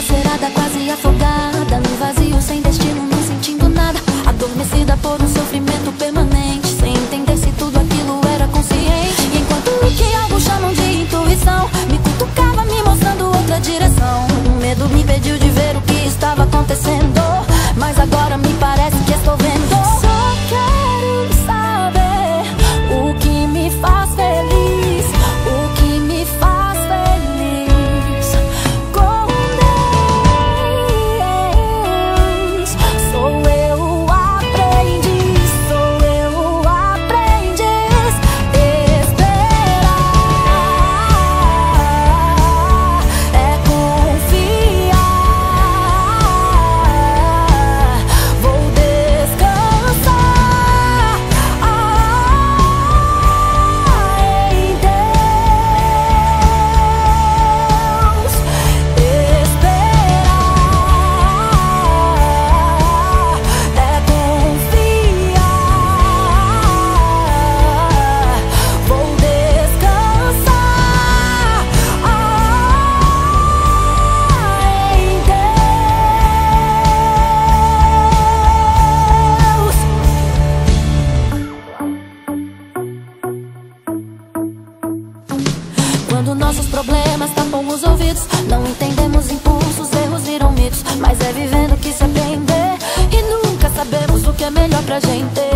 dilacerada, quase afogada no vazio, sem destino, não sentindo nada, adormecida por um sofrimento permanente, sem entender se tudo aquilo era consciente. E enquanto o que alguns chamam de intuição me cutucava, me mostrando outra direção, o medo me impediu de ver o que estava acontecendo, mas agora me parece que estou vendo. Só quero saber o que me faz feliz, o que me faz feliz com Deus. Sou eu o aprendiz, sou eu o aprendiz. Esperar é confiar. Vou descansar em Deus. Esperar é confiar. Vou descansar em Deus. Quando nossos problemas tapam os ouvidos, não entendemos impulsos, erros viram mitos, mas é vivendo que se aprende, e nunca sabemos o que é melhor pra gente.